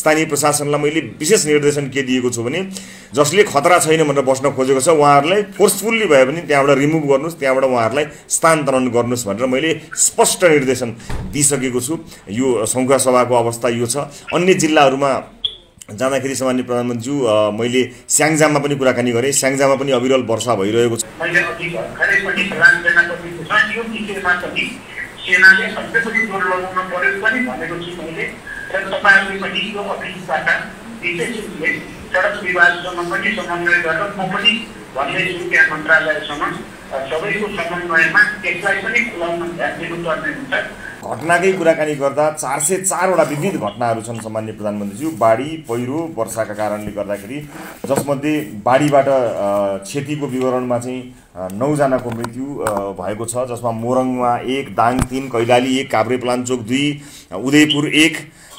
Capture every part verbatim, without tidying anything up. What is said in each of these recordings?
स्थानीय प्रशासनलाई मैले विशेष निर्देशन के दिएको छु भने जसले खतरा छैन भनेर बस्न खोजेको छ उहाँहरूलाई फोर्सफुल्ली भए पनि त्यहाँबाट रिमुभ गर्नुस्, त्यहाँबाट उहाँहरूलाई स्थानान्तरण गर्नुस् भनेर मैले स्पष्ट निर्देशन दिइसकेको छु। यो संखुवा सभाको अवस्था यो छ। अन्य जिल्लाहरूमा जाँदाखेरि सामान्य प्रधानमन्त्रीज्यू मैले स्याङ्जामा पनि कुराकानी गरेँ। स्याङ्जामा पनि अविरल वर्षा भइरहेको छ। मैले अघि भर्खरै पनि प्रधानमन्त्रीलाई पठाएको छ, यो विषयमा पनि सेनाले सबै पनि जोड लगाउन पर्यो पनि भनेको छु मैले। र तपाईँहरूले पनि यो अफिसबाट विशेष रूपले सडक विभागसँग पनि समन्वय गरेर म पनि भन्दैछु त्यहाँ मन्त्रालयसँग सबैको समन्वयमा त्यसलाई पनि खुलाउन ध्यान दिनुपर्ने हुन्छ। घटनाकै कुराकानी गर्दा चार सय चारवटा विविध घटनाहरू छन् सामान्य प्रधानमन्त्रीज्यू बाढी पहिरो वर्षाका कारणले गर्दाखेरि, जसमध्ये बाढीबाट क्षतिको विवरणमा चाहिँ नौजनाको मृत्यु भएको छ, जसमा मोरङमा एक, दाङ तीन, कैलाली एक, काभ्रेपलाञ्चोक दुई, उदयपुर एक,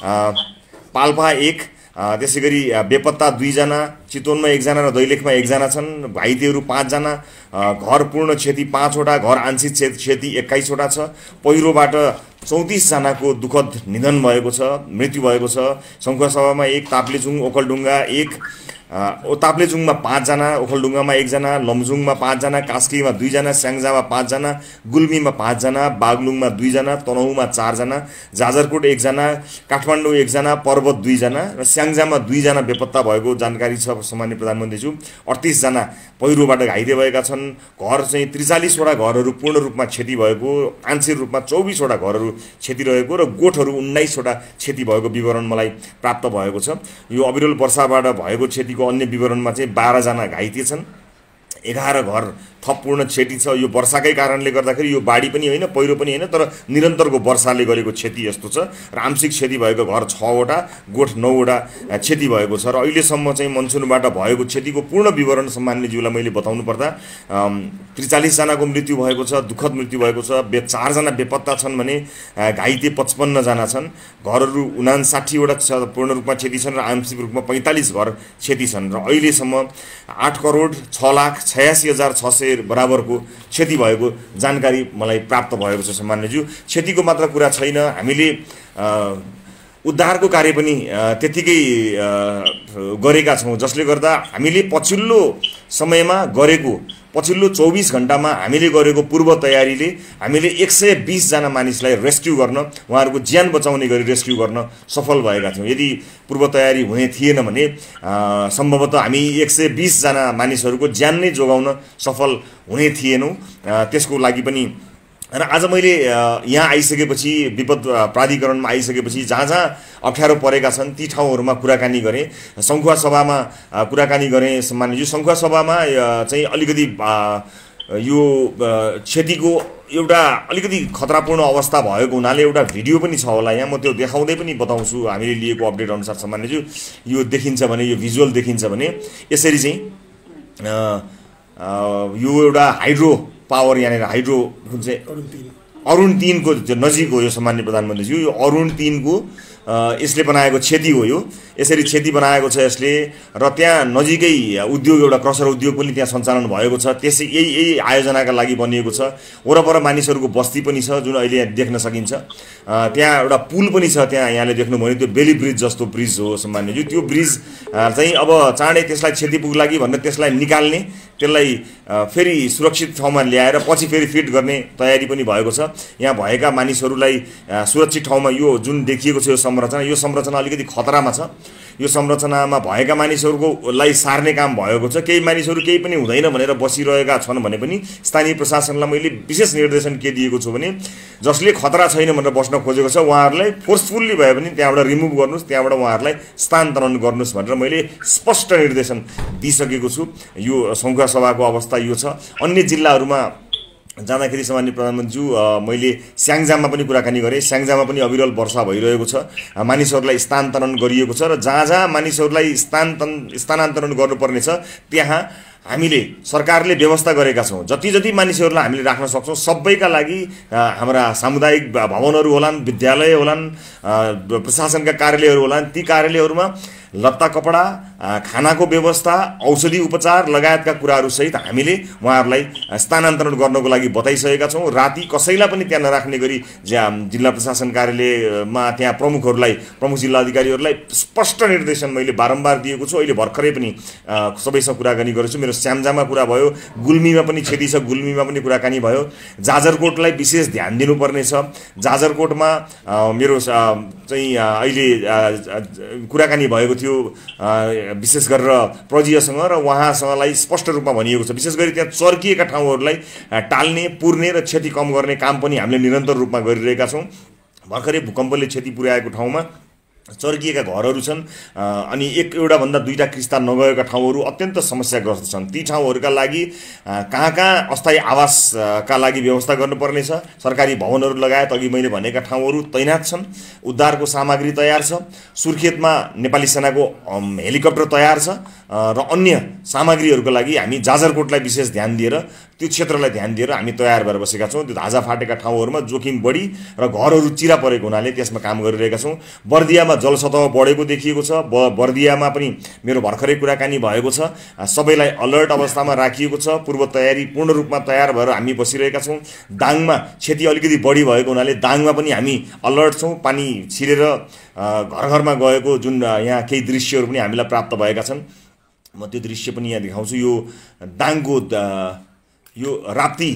पाल्पा एक, त्यसै गरी बेपत्ता दुईजना, चितवनमा एकजना र दैलेखमा एकजना छन्। घाइतेहरू पाँचजना, घर पूर्ण क्षति पाँचवटा, घर आंशिक क्षति एक्काइसवटा छ। पहिरोबाट चौतिसजनाको दुःखद निधन भएको छ, मृत्यु भएको छ। संखुवा सभामा एक, ताप्लेजुङ ओखलढुङ्गा एक, ताप्लेजुङमा पाँचजना, ओखलढुङ्गामा एकजना, लमजुङमा पाँचजना, कास्कीमा दुईजना, स्याङ्जामा पाँचजना, गुल्मीमा पाँचजना, बागलुङमा दुईजना, तनहुँमा चारजना, जाजरकोट एकजना, काठमाडौँ एकजना, पर्वत दुईजना र स्याङ्जामा दुईजना बेपत्ता भएको जानकारी छ सामान्य प्रधानमन्त्रीज्यू। अडतिसजना पहिरोबाट घाइते भएका छन्। घर चाहिँ त्रिचालिसवटा घरहरू पूर्ण रूपमा क्षति भएको, आंशिक रूपमा चौबिसवटा घरहरू क्षति रहेको र गोठहरू उन्नाइसवटा क्षति भएको विवरण मलाई प्राप्त भएको छ। यो अविरल वर्षाबाट भएको क्षति अन्य विवरणमा चाहिँ बाह्रजना घाइते छन्, एघार घर थप पूर्ण क्षति छ। यो वर्षाकै कारणले गर्दाखेरि यो बाढी पनि होइन, पहिरो पनि होइन, तर निरन्तरको वर्षाले गरेको क्षति यस्तो छ। र आंशिक क्षति भएको घर छवटा, गोठ नौवटा क्षति भएको छ। र अहिलेसम्म चाहिँ मनसुनबाट भएको क्षतिको पूर्ण विवरण सामान्यज्यूलाई मैले बताउनु पर्दा त्रिचालिसजनाको मृत्यु भएको छ, दुःखद मृत्यु भएको छ। बे चारजना बेपत्ता छन् भने घाइते पचपन्नजना छन्। घरहरू उनासाठीवटा पूर्ण रूपमा क्षति छन् र आंशिक रूपमा पैँतालिस घर क्षति छन्। र अहिलेसम्म आठ करोड छ लाख छयासी हजार छ सय बराबरको क्षति भएको जानकारी मलाई प्राप्त भएको छ सामान्यज्यू। क्षतिको मात्र कुरा छैन, हामीले उद्धारको कार्य पनि त्यतिकै गरेका छौँ, जसले गर्दा हामीले पछिल्लो समयमा गरेको पछिल्लो चौबिस घण्टामा हामीले गरेको पूर्व तयारीले हामीले एक सय बीसजना मानिसलाई रेस्क्यु गर्न, उहाँहरूको ज्यान बचाउने गरी रेस्क्यु गर्न सफल भएका थियौँ। यदि पूर्व तयारी हुने थिएन भने सम्भवतः हामी एक सय बीसजना मानिसहरूको ज्यान नै जोगाउन सफल हुने थिएनौँ। त्यसको लागि पनि र आज मैले यहाँ आइसकेपछि, विपद प्राधिकरणमा आइसकेपछि जहाँ जहाँ अप्ठ्यारो परेका छन् ती ठाउँहरूमा कुराकानी गरेँ। संखुवा सभामा कुराकानी गरेँ सामान्यज्यू। संखुवा सभामा चाहिँ अलिकति यो क्षतिको एउटा अलिकति खतरापूर्ण अवस्था भएको हुनाले एउटा भिडियो पनि छ होला यहाँ, म त्यो देखाउँदै पनि बताउँछु हामीले लिएको अपडेट अनुसार सामान्यज्यू। यो देखिन्छ भने, यो भिजुअल देखिन्छ भने यसरी चाहिँ यो एउटा हाइड्रो पावर यहाँनिर हाइड्रो जुन चाहिँ अरुण तीनको नजिक हो यो सामान्य प्रधानमन्त्रीज्यू। यो अरुण तीनको यसले बनाएको क्षति हो। यो यसरी क्षति बनाएको छ यसले। र त्यहाँ नजिकै उद्योग एउटा क्रसर उद्योग पनि त्यहाँ सञ्चालन भएको छ। त्यसै यही यही आयोजनाका लागि बनिएको छ। वरपर मानिसहरूको बस्ती पनि छ जुन अहिले देख्न सकिन्छ। त्यहाँ एउटा पुल पनि छ त्यहाँ, यहाँले देख्नुभयो भने त्यो बेली ब्रिज जस्तो ब्रिज हो सामान्यज्यू। त्यो ब्रिज चाहिँ अब चाँडै त्यसलाई क्षति पुग्ला कि भनेर त्यसलाई निकाल्ने, त्यसलाई फेरि सुरक्षित ठाउँमा ल्याएर पछि फेरि फिट गर्ने तयारी पनि भएको छ। यहाँ भएका मानिसहरूलाई सुरक्षित ठाउँमा, यो जुन देखिएको छ यो संरचना, यो संरचना अलिकति खतरामा छ। यो संरचनामा भएका मानिसहरूकोलाई सार्ने काम भएको छ। केही मानिसहरू केही पनि हुँदैन भनेर बसिरहेका छन् भने पनि स्थानीय प्रशासनलाई मैले विशेष निर्देशन के दिएको छु भने जसले खतरा छैन भनेर बस्न खोजेको छ उहाँहरूलाई फोर्सफुल्ली भए पनि त्यहाँबाट रिमुभ गर्नुस्, त्यहाँबाट उहाँहरूलाई स्थानान्तरण गर्नुस् भनेर मैले स्पष्ट निर्देशन दिइसकेको छु। यो संखुवा सभाको अवस्था यो छ। अन्य जिल्लाहरूमा जाँदाखेरि सामान्य प्रधानमन्त्रीज्यू मैले स्याङ्जामा पनि कुराकानी गरेँ। स्याङ्जामा पनि अविरल वर्षा भइरहेको छ। मानिसहरूलाई स्थानान्तरण गरिएको छ र जहाँ जहाँ मानिसहरूलाई स्थानान्तरण स्थानान्तरण गर्नुपर्ने छ त्यहाँ हामीले सरकारले व्यवस्था गरेका छौँ। जति जति मानिसहरूलाई हामीले राख्न सक्छौँ सबैका लागि हाम्रा सामुदायिक भवनहरू होलान्, विद्यालय होलान्, प्रशासनका कार्यालयहरू होलान्, ती कार्यालयहरूमा लत्ता कपडा, खानाको व्यवस्था, औषधि उपचार लगायतका कुराहरू सहित हामीले उहाँहरूलाई स्थानान्तरण गर्नको लागि बताइसकेका छौँ। राति कसैलाई पनि त्यहाँ नराख्ने गरी जिल्ला प्रशासन कार्यालयमा त्यहाँ प्रमुखहरूलाई प्रमुख जिल्ला अधिकारीहरूलाई स्पष्ट निर्देशन मैले बारम्बार दिएको छु। अहिले भर्खरै पनि सबैसँग कुराकानी गरेको छु। मेरो स्याम्जामा कुरा भयो, गुल्मीमा पनि क्षति छ, गुल्मीमा पनि कुराकानी भयो। जाजरकोटलाई विशेष ध्यान दिनुपर्ने छ। जाजरकोटमा मेरो चाहिँ अहिले कुराकानी भएको थियो विशेष गरेर प्रजियसँग र उहाँसँगलाई स्पष्ट रूपमा भनिएको छ। विशेष गरी त्यहाँ चर्किएका ठाउँहरूलाई टाल्ने, पुर्ने र क्षति कम गर्ने काम पनि हामीले निरन्तर रूपमा गरिरहेका छौँ। भर्खरै भूकम्पले क्षति पुर्याएको ठाउँमा चर्किएका घरहरू छन् अनि एक एउटाभन्दा दुईवटा किस्ता नगएका ठाउँहरू अत्यन्त समस्याग्रस्त छन्। ती ठाउँहरूका लागि कहाँ कहाँ अस्थायी आवासका लागि व्यवस्था गर्नुपर्नेछ। सरकारी भवनहरू लगायत अघि मैले भनेका ठाउँहरू तैनात छन्। उद्धारको सामग्री तयार छ। सुर्खेतमा नेपाली सेनाको हेलिकप्टर तयार छ र अन्य सामग्रीहरूको लागि हामी जाजरकोटलाई विशेष ध्यान दिएर त्यो क्षेत्रलाई ध्यान दिएर हामी तयार भएर बसेका छौँ। त्यो धाजा फाटेका ठाउँहरूमा जोखिम बढी र घरहरू चिरा परेको हुनाले त्यसमा काम गरिरहेका छौँ। बर्दियामा जलसतह बढेको देखिएको छ। ब बर्दियामा पनि मेरो भर्खरै कुराकानी भएको छ। सबैलाई अलर्ट अवस्थामा राखिएको छ। पूर्व तयारी पूर्ण रूपमा तयार भएर हामी बसिरहेका छौँ। दाङमा क्षति अलिकति बढी भएको हुनाले दाङमा पनि हामी अलर्ट छौँ। पानी छिरेर घर घरमा गएको जुन यहाँ केही दृश्यहरू पनि हामीलाई प्राप्त भएका छन्, म त्यो दृश्य पनि यहाँ देखाउँछु। यो दाङको यो राप्ती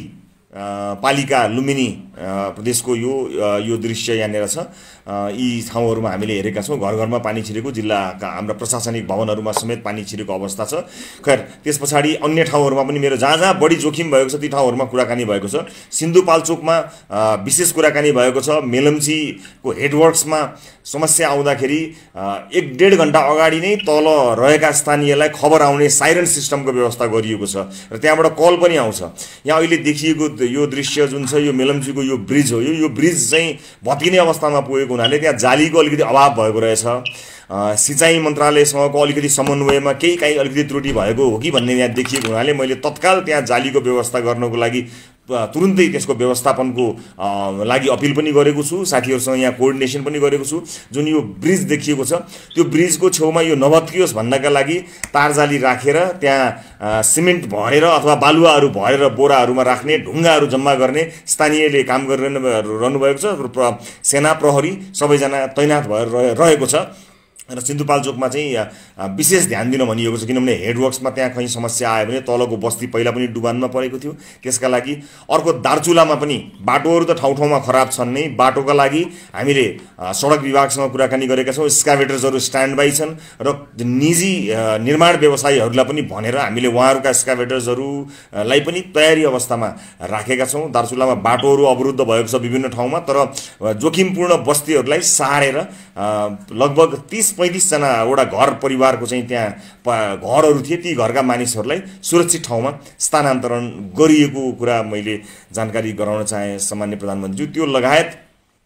पालिका लुम्बिनी प्रदेशको यो यो दृश्य यहाँनिर छ। यी ठाउँहरूमा हामीले हेरेका छौँ। घर घरमा पानी छिरेको, जिल्लाका हाम्रा प्रशासनिक भवनहरूमा समेत पानी छिरेको अवस्था छ। खैर त्यस पछाडि अन्य ठाउँहरूमा पनि मेरो जहाँ जहाँ बढी जोखिम भएको छ ती ठाउँहरूमा कुराकानी भएको छ। सिन्धुपाल्चोकमा विशेष कुराकानी भएको छ। मेलम्चीको हेडवर्क्समा समस्या आउँदाखेरि एक डेढ घन्टा अगाडि नै तल रहेका स्थानीयलाई खबर आउने साइरन सिस्टमको व्यवस्था गरिएको छ र त्यहाँबाट कल पनि आउँछ। यहाँ अहिले देखिएको यो दृश्य जुन छ यो मेलम्चीको यो ब्रिज हो। यो यो ब्रिज चाहिँ भत्किने अवस्थामा पुगेको हुनाले त्यहाँ जालीको अलिकति अभाव भएको रहेछ। सिँचाइ मन्त्रालयसँगको अलिकति समन्वयमा केही काहीँ अलिकति त्रुटि भएको हो कि भन्ने यहाँ देखिएको हुनाले मैले तत्काल त्यहाँ जालीको व्यवस्था गर्नको लागि तुरुन्तै त्यसको व्यवस्थापनको लागि अपिल पनि गरेको छु। साथीहरूसँग यहाँ कोअर्डिनेसन पनि गरेको छु। जुन यो ब्रिज देखिएको छ त्यो ब्रिजको छेउमा यो नभत्कियोस् भन्नका लागि तारजाली राखेर त्यहाँ सिमेन्ट भरेर अथवा बालुवाहरू भरेर बोराहरूमा राख्ने, ढुङ्गाहरू जम्मा गर्ने स्थानीयले काम गरिरहनु भएको छ। सेना प्रहरी सबैजना तैनात भएर रहेको छ र सिन्धुपाल्चोकमा चाहिँ विशेष ध्यान दिन भनिएको छ। किनभने हेडवर्क्समा त्यहाँ कहीँ समस्या आयो भने तलको बस्ती पहिला पनि डुबानमा परेको थियो, त्यसका लागि। अर्को दार्चुलामा पनि बाटोहरू त ठाउँ ठाउँमा खराब छन् नै। बाटोका लागि हामीले सडक विभागसँग कुराकानी गरेका छौँ। स्क्याभेटर्सहरू स्ट्यान्ड बाई छन् र निजी निर्माण व्यवसायीहरूलाई पनि भनेर हामीले उहाँहरूका स्क्याभेटर्सहरूलाई पनि तयारी अवस्थामा राखेका छौँ। दार्चुलामा बाटोहरू अवरुद्ध भएको छ विभिन्न ठाउँमा, तर जोखिमपूर्ण बस्तीहरूलाई सारेर लगभग तीस पैँतिसजनावटा घर परिवारको चाहिँ त्यहाँ घरहरू थिए। ती घरका मानिसहरूलाई सुरक्षित ठाउँमा स्थानान्तरण गरिएको कुरा मैले जानकारी गराउन चाहे सामान्य प्रधानमन्त्री। त्यो लगायत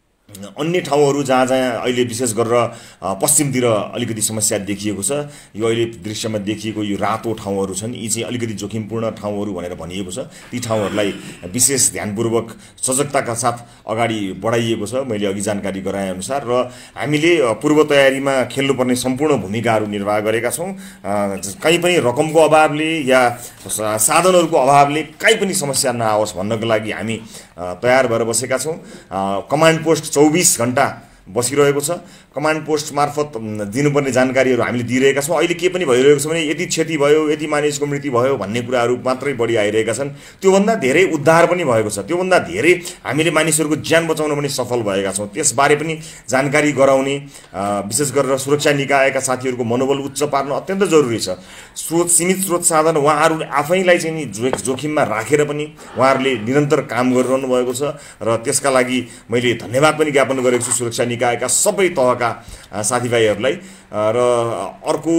अन्य ठाउँहरू जहाँ जहाँ अहिले विशेष गरेर पश्चिमतिर अलिकति समस्या देखिएको छ। यो अहिले दृश्यमा देखिएको यो रातो ठाउँहरू छन्, यी चाहिँ अलिकति जोखिमपूर्ण ठाउँहरू भनेर भनिएको छ। ती ठाउँहरूलाई विशेष ध्यानपूर्वक सजगताका साथ अगाडि बढाइएको छ मैले अघि जानकारी गराएअनुसार। र हामीले पूर्व तयारीमा खेल्नुपर्ने सम्पूर्ण भूमिकाहरू निर्वाह गरेका छौँ। कहीँ पनि रकमको अभावले या साधनहरूको अभावले कहीँ पनि समस्या नआओस् भन्नको लागि हामी तयार भएर बसेका छौँ। कमान्ड पोस्ट चौबिस घण्टा बसिरहेको छ। कमान्ड पोस्ट मार्फत दिनुपर्ने जानकारीहरू हामीले दिइरहेका छौँ। अहिले के पनि भइरहेको छ भने यति क्षति भयो, यति मानिसको मृत्यु भयो भन्ने कुराहरू मात्रै बढी आइरहेका छन्। त्योभन्दा धेरै उद्धार पनि भएको छ। त्योभन्दा धेरै हामीले मानिसहरूको ज्यान बचाउन पनि सफल भएका छौँ। त्यसबारे पनि जानकारी गराउने, विशेष गरेर सुरक्षा निकायका साथीहरूको मनोबल उच्च पार्न अत्यन्त जरुरी छ। स्रोत सीमित स्रोत साधन उहाँहरू आफैलाई चाहिँ नि जोखिममा राखेर पनि उहाँहरूले निरन्तर काम गरिरहनु भएको छ र त्यसका लागि मैले धन्यवाद पनि ज्ञापन गरेको छु सुरक्षा निकायका सबै तहका साथीभाइहरूलाई। र अर्को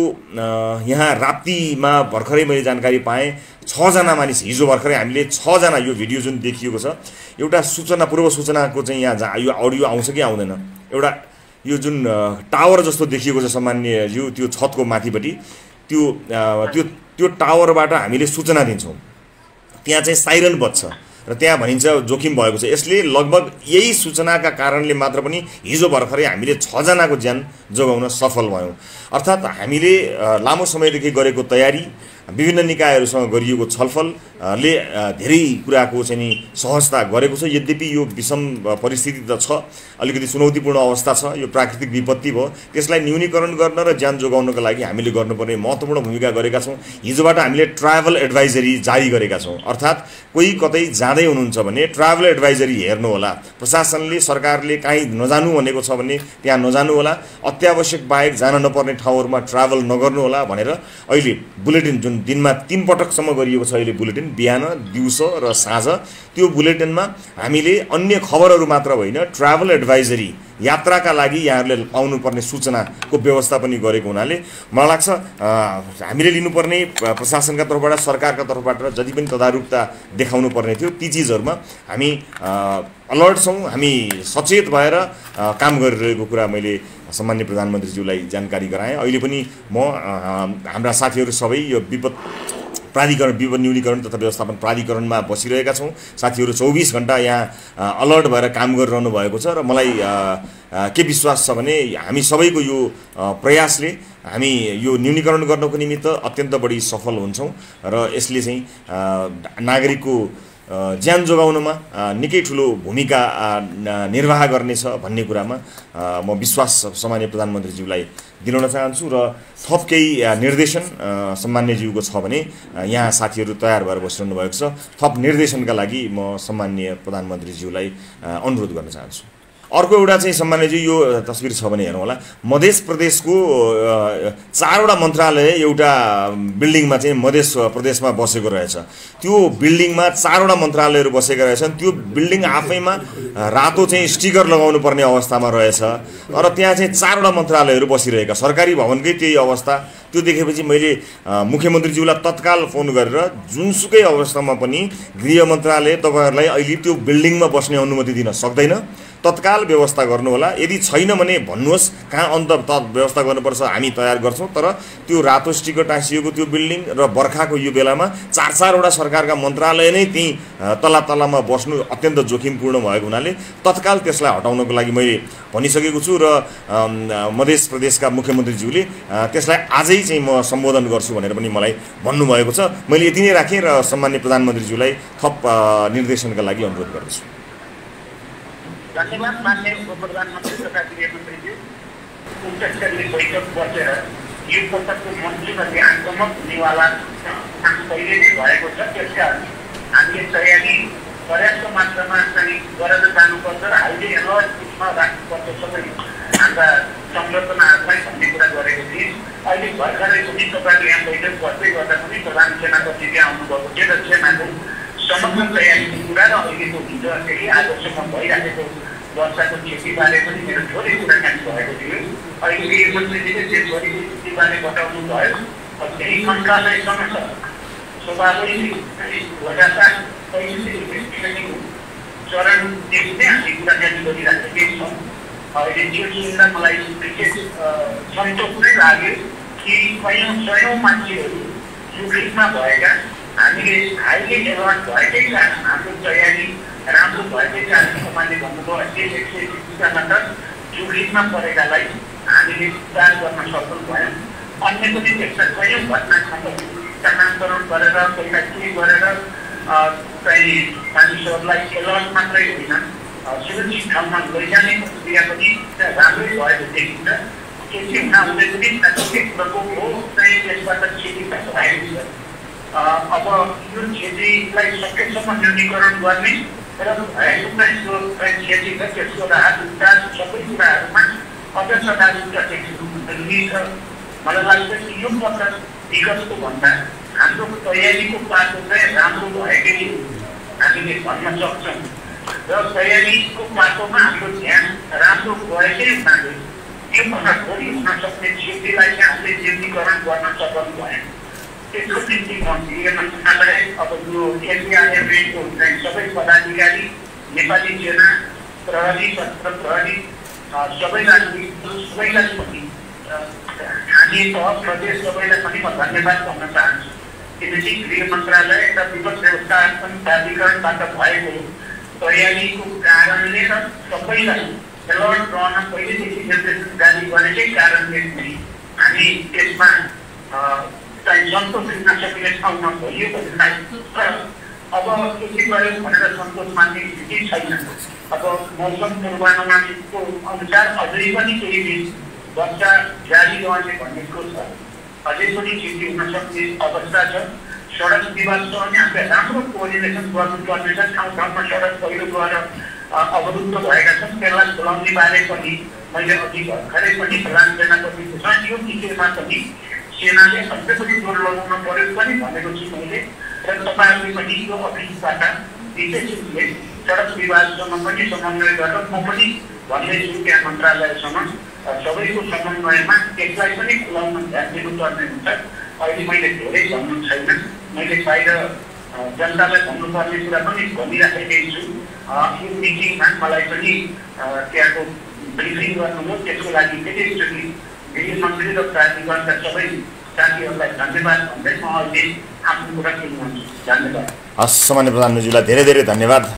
यहाँ राप्तीमा भर्खरै मैले जानकारी पाएँ छजना मानिस हिजो भर्खरै हामीले छजना यो भिडियो जुन देखिएको छ एउटा सूचना पूर्व सूचनाको चाहिँ यहाँ यो अडियो आउँछ कि आउँदैन, एउटा यो जुन टावर जस्तो देखिएको छ सामान्य यो त्यो छतको माथिपट्टि त्यो त्यो त्यो टावरबाट हामीले सूचना दिन्छौँ। त्यहाँ चाहिँ साइरन बज्छ र त्यहाँ भनिन्छ जोखिम भएको छ। यसले लगभग यही सूचनाका कारणले मात्र पनि हिजो भर्खरै हामीले छजनाको ज्यान जोगाउन सफल भयौँ। अर्थात् हामीले लामो समयदेखि गरेको तयारी, विभिन्न निकायहरूसँग गरिएको छलफलले धेरै कुराको चाहिँ नि सहजता गरेको छ। यद्यपि यो विषम परिस्थिति त छ, अलिकति चुनौतीपूर्ण अवस्था छ, यो प्राकृतिक विपत्ति भयो, त्यसलाई न्यूनीकरण गर्न र ज्यान जोगाउनको लागि हामीले गर्नुपर्ने महत्त्वपूर्ण भूमिका गरेका छौँ। हिजोबाट हामीले ट्राभल एडभाइजरी जारी गरेका छौँ। अर्थात् कोही कतै जाँदै हुनुहुन्छ भने ट्राभल एडभाइजरी हेर्नुहोला, प्रशासनले सरकारले काहीँ नजानु भनेको छ भने त्यहाँ नजानु होला, अत्यावश्यक बाहेक जान नपर्ने ठाउँहरूमा ट्राभल नगर्नु होला भनेर अहिले बुलेटिन जुन दिनमा तीन पटकसम्म गरिएको छ अहिले बुलेटिन, बिहान, दिउँसो र साँझ, त्यो बुलेटिनमा हामीले अन्य खबरहरू मात्र होइन ट्राभल एडभाइजरी, यात्राका लागि यहाँहरूले पाउनुपर्ने सूचनाको व्यवस्था पनि गरेको हुनाले मलाई लाग्छ हामीले लिनुपर्ने प्रशासनका तर्फबाट, सरकारका तर्फबाट जति पनि तदारुकता देखाउनु पर्ने थियो ती चिजहरूमा हामी अलर्ट छौँ, हामी सचेत भएर काम गरिरहेको कुरा मैले सम्माननीय प्रधानमन्त्रीज्यूलाई जानकारी गराएँ। अहिले पनि म हाम्रा साथीहरू सबै यो विपद प्राधिकरण, विपद न्यूनीकरण तथा व्यवस्थापन प्राधिकरणमा बसिरहेका छौँ। साथीहरू चौबिस घन्टा यहाँ अलर्ट भएर काम गरिरहनु भएको छ र मलाई के विश्वास छ भने हामी सबैको यो प्रयासले हामी यो न्यूनीकरण गर्नको निमित्त अत्यन्त बढी सफल हुन्छौँ र यसले चाहिँ नागरिकको ज्यान जोगाउनमा निकै ठुलो भूमिका निर्वाह गर्नेछ भन्ने कुरामा म विश्वास सम्माननीय प्रधानमन्त्रीज्यूलाई दिलाउन चाहन्छु र थप केही निर्देशन सम्मान्यज्यूको छ भने यहाँ साथीहरू तयार भएर बसिरहनु भएको छ। थप निर्देशनका लागि म सम्माननीय प्रधानमन्त्रीज्यूलाई अनुरोध गर्न चाहन्छु। अर्को एउटा चाहिँ सम्मान्यज्यू यो तस्बिर छ भने हेर्नु होला, मध्य प्रदेशको चारवटा मन्त्रालय एउटा बिल्डिङमा चाहिँ मध्य प्रदेशमा बसेको रहेछ। त्यो बिल्डिङमा चारवटा मन्त्रालयहरू बसेका रहेछन्। त्यो बिल्डिङ आफैमा रातो चाहिँ स्टिकर लगाउनु पर्ने अवस्थामा रहेछ र त्यहाँ चाहिँ चारवटा मन्त्रालयहरू बसिरहेका, सरकारी भवनकै त्यही अवस्था। त्यो देखेपछि मैले मुख्यमन्त्रीज्यूलाई तत्काल फोन गरेर जुनसुकै अवस्थामा पनि गृह मन्त्रालय तपाईँहरूलाई अहिले त्यो बिल्डिङमा बस्ने अनुमति दिन सक्दैन, तत्काल व्यवस्था गर्नुहोला। यदि छैन भने भन्नुहोस्, कहाँ अन्त त व्यवस्था गर्नुपर्छ, हामी तयार गर्छौँ। तर त्यो रातो स्टिकर टाँसिएको त्यो बिल्डिङ र बर्खाको यो बेलामा चार चारवटा सरकारका मन्त्रालय नै त्यहीँ तला तलामा बस्नु अत्यन्त जोखिमपूर्ण भएको हुनाले तत्काल त्यसलाई हटाउनको लागि मैले भनिसकेको छु र मध्य प्रदेशका मुख्यमन्त्रीज्यूले त्यसलाई आजै चाहिँ म सम्बोधन गर्छु भनेर पनि मलाई भन्नुभएको छ। मैले यति नै राखेँ र सम्माननीय प्रधानमन्त्रीज्यूलाई थप निर्देशनका लागि अनुरोध गर्दछु। धन्यवाद मान्य उप प्रधानमन्त्री तथा गृहमन्त्रीज्यू। उच्च स्तरीय बैठक बसेर यो पटकको मन्त्रीहरूले आक्रमक हुनेवाला काम पहिले नै भएको छ, त्यसका हामीले तयारी पर्याप्त मात्रामा चाहिँ गरेर जानुपर्छ र अहिले अलर्टमा राख्नुपर्छ सबै हाम्रा संरचनाहरूलाई भन्ने कुरा गरेको थिएँ। अहिले भर्खरै पनि तपाईँले यहाँ बैठक बस्दै गर्दा पनि प्रधान सेनापति त्यहाँ आउनुभएको थियो र सेनाको समग्र तयारीको कुरा र अहिलेको हिजोदेखि आजसम्म भइराखेको वर्षाको क्षतिबारे पनि मेरो थोरै कुराकानी भएको थियो। अहिले गृहमन्त्रीले देशभरि स्थितिबारे बताउनु भयो। त्यही मन्त्रालयसँग छ स्वाभाविक लगातार चरणदेखि नै हामी कुराकानी गरिराखेकै छौँ। अहिले त्यो सुन्दा मलाई विशेष सन्तोष नै लाग्यो कि कैयौँ सयौँ मान्छेहरू युक्रेनमा भएका, हामीले हाइली एलर्ट भएकै कारण हाम्रो तयारी राम्रो भएकै कारण तपाईँले भन्नुभयो त्यस एक सय तिसजना त युक्रेनमा परेकालाई हामीले उद्धार गर्न सफल भयौँ। अन्य पनि त्यस्ता कैयौँ घटना स्थानान्तरण गरेर पहिला के गरेर चाहिँ मानिसहरूलाई एलर्ट मात्रै होइन सुरक्षित ठाउँमा लैजाने प्रक्रिया पनि राम्रै भएको देखिन्छ। त्यति हुँदाहुँदै पनि प्राकृतिक प्रकोप हो, चाहिँ त्यसबाट क्षति भएको छ। अब यो क्षतिलाई सकेसम्म न्यूनीकरण गर्ने र भएको क्षति छ त्यसको राहत उपचार सबै कुराहरूमा अझ सदायुक्त देखिन्छ। मलाई लाग्छ कि यो पटक विगतको भन्दा हाम्रो तयारीको पाटो चाहिँ राम्रो भएकै हामीले भन्न सक्छौँ र तयारीको पाटोमा हाम्रो ध्यान राम्रो भएकै हुनाले यो पटक भोलि हुन सक्ने क्षतिलाई चाहिँ हामीले न्यूनीकरण गर्न सफल भयौँ। त्यसको निम्ति म गृह मन्त्रालय अब यो एसडिआरएफको सबै पदाधिकारी, नेपाली सेना, प्रहरी, सशस्त्र प्रहरी सबैलाई सबैलाई पनि स्थानीय तह प्रदेश सबैलाई पनि म धन्यवाद भन्न चाहन्छु। किनकि गृह मन्त्रालय र विपद व्यवस्थापन प्राधिकरणबाट भएको तयारीको कारणले र सबैलाई अलर्ट रहन पहिलेदेखि निर्देशन जारी गरेकै कारणले पनि हामी त्यसमा चाहिँ सन्तोष दिन सकिने ठाउँमा भइयो भन्ने अब यति गऱ्यो भनेर सन्तोष मान्ने स्थिति छैन। अब मौसम पूर्वानुमानको अनुसार अझै पनि केही दिन वर्षा जारी रहने भन्ने कुरो छ, अझै पनि क्षति हुन सक्ने अवस्था छ। सडक विभागसँग हामीले राम्रो कोअर्डिनेसन गर्नुपर्ने छ। ठाउँ ठाउँमा सडक पहिरो गएर अवरुद्ध भएका छन्, त्यसलाई खोलाउने बारे पनि मैले अघि भर्खरै पनि प्रधान सेनापतिको छ यो विषयमा पनि सेनाले अझै पनि जोड लगाउन पर्यो पनि भनेको छु मैले। र तपाईँहरूले पनि यो अफिसबाट विशेष रूपले सडक विभागसँग पनि समन्वय गरेर म पनि भन्दैछु त्यहाँ मन्त्रालयसँग सबैको समन्वयमा त्यसलाई पनि खुलाउन ध्यान दिनुपर्ने हुन्छ। अहिले मैले धेरै भन्नु छैन, मैले बाहिर जनतालाई भन्नुपर्ने कुरा पनि भनिराखेकै छु। यो मिटिङमा मलाई पनि त्यहाँको ब्रिफिङ गर्नुभयो, त्यसको लागि फेरि एकचोटि गृहमन्त्री र प्राधिकरणका सबै साथीहरूलाई धन्यवाद भन्दै म अहिले आफ्नो कुरा सुन्छु। धन्यवाद। हस्, सामान्य प्रधानमन्त्रीज्यूलाई धेरै धेरै धन्यवाद।